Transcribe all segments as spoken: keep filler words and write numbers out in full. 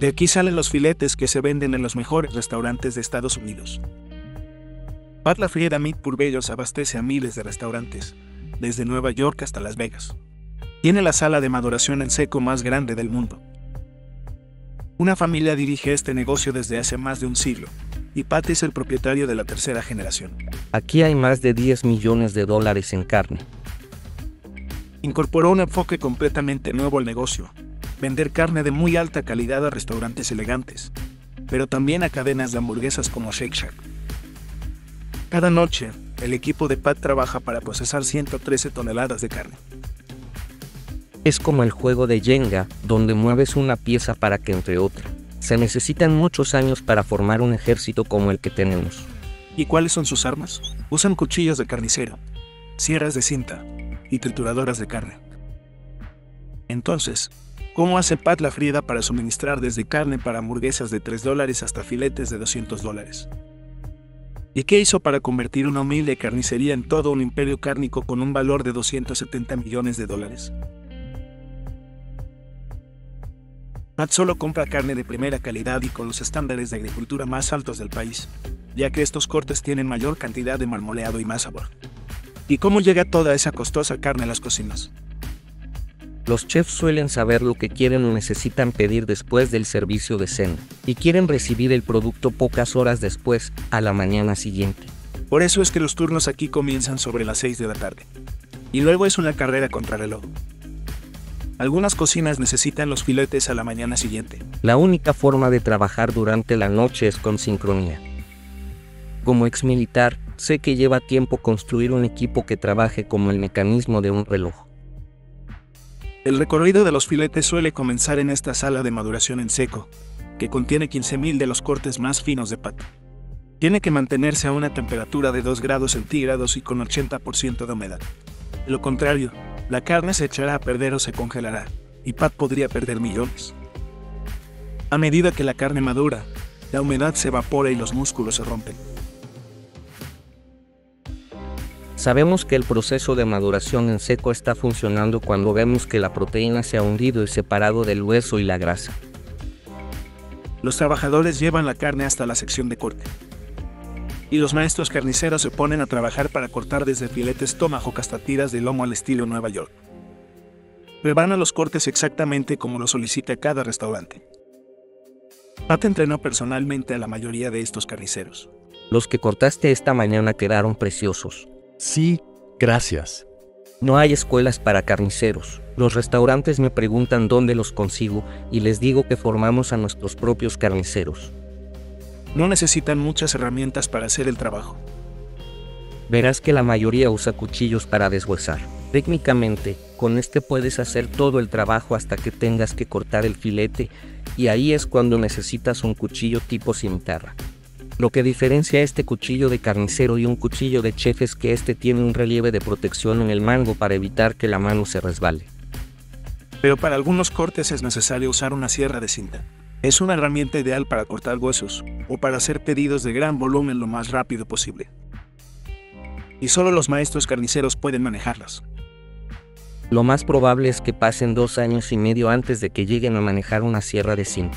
De aquí salen los filetes que se venden en los mejores restaurantes de Estados Unidos. Pat LaFrieda Meat Purveyors abastece a miles de restaurantes, desde Nueva York hasta Las Vegas. Tiene la sala de maduración en seco más grande del mundo. Una familia dirige este negocio desde hace más de un siglo, y Pat es el propietario de la tercera generación. Aquí hay más de diez millones de dólares en carne. Incorporó un enfoque completamente nuevo al negocio: vender carne de muy alta calidad a restaurantes elegantes, pero también a cadenas de hamburguesas como Shake Shack. Cada noche, el equipo de Pat trabaja para procesar ciento trece toneladas de carne. Es como el juego de Jenga, donde mueves una pieza para que entre otra. Se necesitan muchos años para formar un ejército como el que tenemos. ¿Y cuáles son sus armas? Usan cuchillos de carnicero, sierras de cinta y trituradoras de carne. Entonces, ¿cómo hace Pat LaFrieda para suministrar desde carne para hamburguesas de tres dólares hasta filetes de doscientos dólares? ¿Y qué hizo para convertir una humilde carnicería en todo un imperio cárnico con un valor de doscientos setenta millones de dólares? Pat solo compra carne de primera calidad y con los estándares de agricultura más altos del país, ya que estos cortes tienen mayor cantidad de marmoleado y más sabor. ¿Y cómo llega toda esa costosa carne a las cocinas? Los chefs suelen saber lo que quieren o necesitan pedir después del servicio de cena, y quieren recibir el producto pocas horas después, a la mañana siguiente. Por eso es que los turnos aquí comienzan sobre las seis de la tarde. Y luego es una carrera contrarreloj. Algunas cocinas necesitan los filetes a la mañana siguiente. La única forma de trabajar durante la noche es con sincronía. Como exmilitar, sé que lleva tiempo construir un equipo que trabaje como el mecanismo de un reloj. El recorrido de los filetes suele comenzar en esta sala de maduración en seco, que contiene quince mil de los cortes más finos de Pat. Tiene que mantenerse a una temperatura de dos grados centígrados y con ochenta por ciento de humedad. De lo contrario, la carne se echará a perder o se congelará, y Pat podría perder millones. A medida que la carne madura, la humedad se evapora y los músculos se rompen. Sabemos que el proceso de maduración en seco está funcionando cuando vemos que la proteína se ha hundido y separado del hueso y la grasa. Los trabajadores llevan la carne hasta la sección de corte. Y los maestros carniceros se ponen a trabajar para cortar desde filetes tomahawk hasta tiras de lomo al estilo Nueva York. Rebana los cortes exactamente como lo solicita cada restaurante. Pat entrenó personalmente a la mayoría de estos carniceros. Los que cortaste esta mañana quedaron preciosos. Sí, gracias. No hay escuelas para carniceros. Los restaurantes me preguntan dónde los consigo y les digo que formamos a nuestros propios carniceros. No necesitan muchas herramientas para hacer el trabajo. Verás que la mayoría usa cuchillos para deshuesar. Técnicamente, con este puedes hacer todo el trabajo hasta que tengas que cortar el filete, y ahí es cuando necesitas un cuchillo tipo cimitarra. Lo que diferencia este cuchillo de carnicero y un cuchillo de chef es que este tiene un relieve de protección en el mango para evitar que la mano se resbale. Pero para algunos cortes es necesario usar una sierra de cinta. Es una herramienta ideal para cortar huesos, o para hacer pedidos de gran volumen lo más rápido posible. Y solo los maestros carniceros pueden manejarlas. Lo más probable es que pasen dos años y medio antes de que lleguen a manejar una sierra de cinta.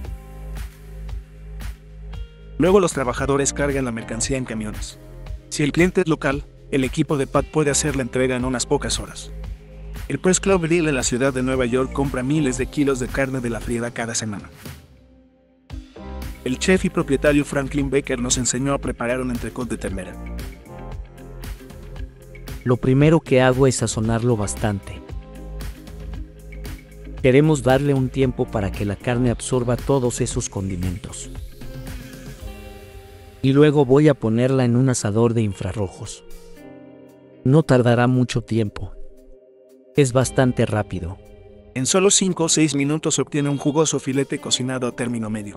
Luego los trabajadores cargan la mercancía en camiones. Si el cliente es local, el equipo de Pat puede hacer la entrega en unas pocas horas. El Press Club Grill en la ciudad de Nueva York compra miles de kilos de carne de LaFrieda cada semana. El chef y propietario Franklin Baker nos enseñó a preparar un entrecot de ternera. Lo primero que hago es sazonarlo bastante. Queremos darle un tiempo para que la carne absorba todos esos condimentos. Y luego voy a ponerla en un asador de infrarrojos. No tardará mucho tiempo. Es bastante rápido. En solo cinco o seis minutos se obtiene un jugoso filete cocinado a término medio.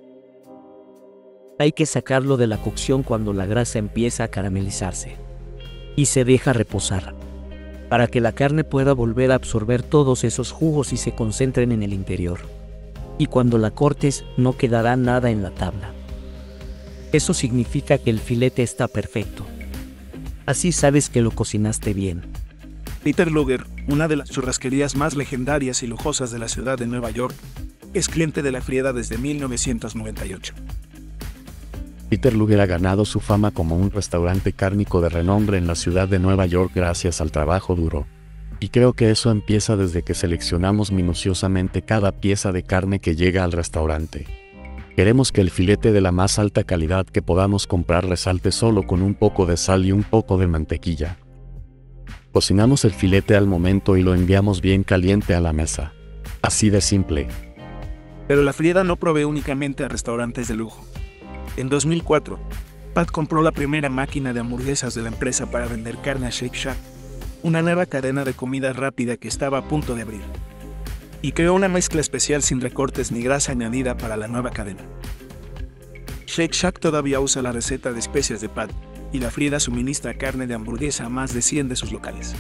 Hay que sacarlo de la cocción cuando la grasa empieza a caramelizarse. Y se deja reposar, para que la carne pueda volver a absorber todos esos jugos y se concentren en el interior. Y cuando la cortes, no quedará nada en la tabla. Eso significa que el filete está perfecto. Así sabes que lo cocinaste bien. Peter Luger, una de las churrasquerías más legendarias y lujosas de la ciudad de Nueva York, es cliente de La Frieda desde mil novecientos noventa y ocho. Peter Luger ha ganado su fama como un restaurante cárnico de renombre en la ciudad de Nueva York gracias al trabajo duro. Y creo que eso empieza desde que seleccionamos minuciosamente cada pieza de carne que llega al restaurante. Queremos que el filete de la más alta calidad que podamos comprar resalte solo con un poco de sal y un poco de mantequilla. Cocinamos el filete al momento y lo enviamos bien caliente a la mesa. Así de simple. Pero La Frieda no provee únicamente a restaurantes de lujo. En dos mil cuatro, Pat compró la primera máquina de hamburguesas de la empresa para vender carne a Shake Shack, una nueva cadena de comida rápida que estaba a punto de abrir. Y creó una mezcla especial sin recortes ni grasa añadida para la nueva cadena. Shake Shack todavía usa la receta de especias de Pat, y La Frieda suministra carne de hamburguesa a más de cien de sus locales.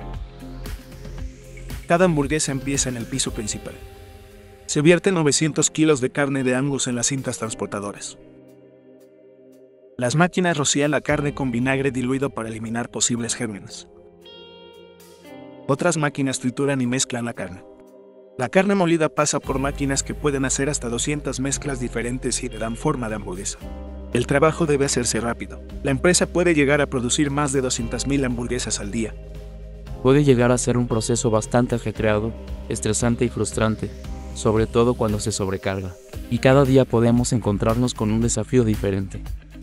Cada hamburguesa empieza en el piso principal. Se vierten novecientos kilos de carne de Angus en las cintas transportadoras. Las máquinas rocían la carne con vinagre diluido para eliminar posibles gérmenes. Otras máquinas trituran y mezclan la carne. La carne molida pasa por máquinas que pueden hacer hasta doscientas mezclas diferentes y le dan forma de hamburguesa. El trabajo debe hacerse rápido. La empresa puede llegar a producir más de doscientas mil hamburguesas al día. Puede llegar a ser un proceso bastante ajetreado, estresante y frustrante, sobre todo cuando se sobrecarga. Y cada día podemos encontrarnos con un desafío diferente.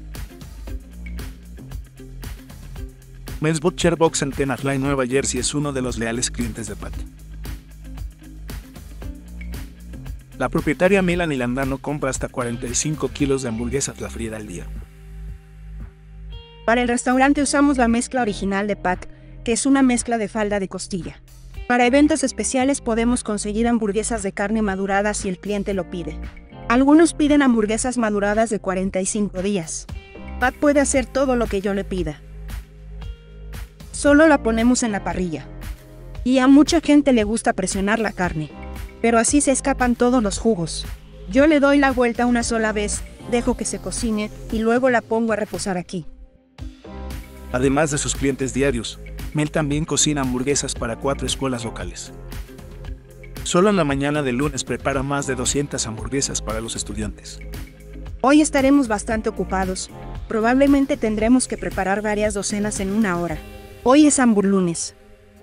Mel's Butcher Box en Tenafly, Nueva Jersey es uno de los leales clientes de Pat. La propietaria Melanie Landano compra hasta cuarenta y cinco kilos de hamburguesas La Frieda al día. Para el restaurante usamos la mezcla original de Pat, que es una mezcla de falda de costilla. Para eventos especiales podemos conseguir hamburguesas de carne maduradas si el cliente lo pide. Algunos piden hamburguesas maduradas de cuarenta y cinco días. Pat puede hacer todo lo que yo le pida. Solo la ponemos en la parrilla. Y a mucha gente le gusta presionar la carne. Pero así se escapan todos los jugos. Yo le doy la vuelta una sola vez, dejo que se cocine y luego la pongo a reposar aquí. Además de sus clientes diarios, Mel también cocina hamburguesas para cuatro escuelas locales. Solo en la mañana del lunes prepara más de doscientas hamburguesas para los estudiantes. Hoy estaremos bastante ocupados. Probablemente tendremos que preparar varias docenas en una hora. Hoy es hamburlunes.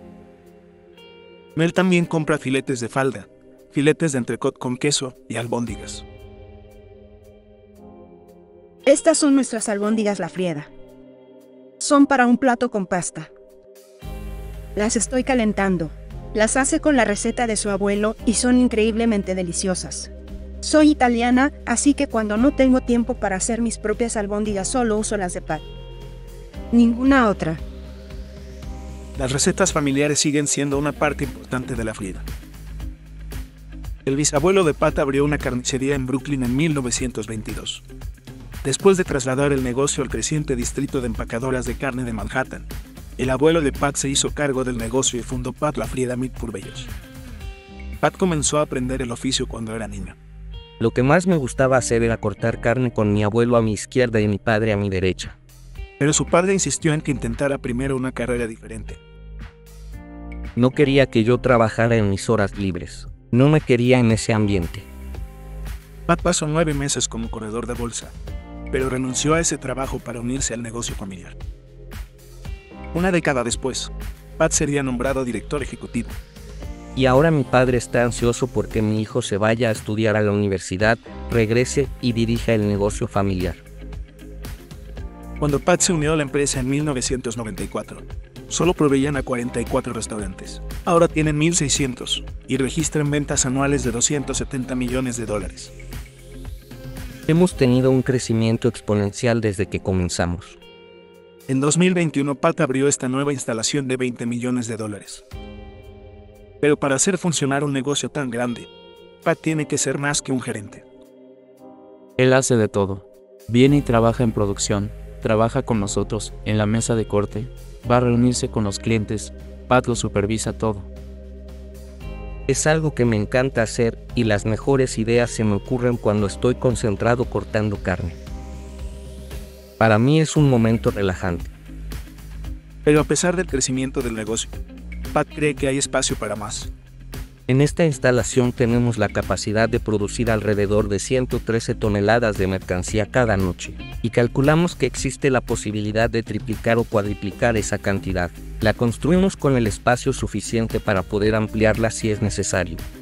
Mel también compra filetes de falda, filetes de entrecot con queso y albóndigas. Estas son nuestras albóndigas La Frieda. Son para un plato con pasta. Las estoy calentando. Las hace con la receta de su abuelo y son increíblemente deliciosas. Soy italiana, así que cuando no tengo tiempo para hacer mis propias albóndigas solo uso las de Pat. Ninguna otra. Las recetas familiares siguen siendo una parte importante de La Frieda. El bisabuelo de Pat abrió una carnicería en Brooklyn en mil novecientos veintidós. Después de trasladar el negocio al creciente distrito de empacadoras de carne de Manhattan, el abuelo de Pat se hizo cargo del negocio y fundó Pat La Frieda Meat Purveyors. Pat comenzó a aprender el oficio cuando era niño. Lo que más me gustaba hacer era cortar carne con mi abuelo a mi izquierda y mi padre a mi derecha. Pero su padre insistió en que intentara primero una carrera diferente. No quería que yo trabajara en mis horas libres. No me quería en ese ambiente. Pat pasó nueve meses como corredor de bolsa, pero renunció a ese trabajo para unirse al negocio familiar. Una década después, Pat sería nombrado director ejecutivo. Y ahora mi padre está ansioso porque mi hijo se vaya a estudiar a la universidad, regrese y dirija el negocio familiar. Cuando Pat se unió a la empresa en mil novecientos noventa y cuatro, solo proveían a cuarenta y cuatro restaurantes. Ahora tienen mil seiscientos y registran ventas anuales de doscientos setenta millones de dólares. Hemos tenido un crecimiento exponencial desde que comenzamos. En dos mil veintiuno, Pat abrió esta nueva instalación de veinte millones de dólares. Pero para hacer funcionar un negocio tan grande, Pat tiene que ser más que un gerente. Él hace de todo. Viene y trabaja en producción, trabaja con nosotros, en la mesa de corte, va a reunirse con los clientes, Pat lo supervisa todo. Es algo que me encanta hacer y las mejores ideas se me ocurren cuando estoy concentrado cortando carne. Para mí es un momento relajante. Pero a pesar del crecimiento del negocio, Pat cree que hay espacio para más. En esta instalación tenemos la capacidad de producir alrededor de ciento trece toneladas de mercancía cada noche, y calculamos que existe la posibilidad de triplicar o cuadriplicar esa cantidad. La construimos con el espacio suficiente para poder ampliarla si es necesario.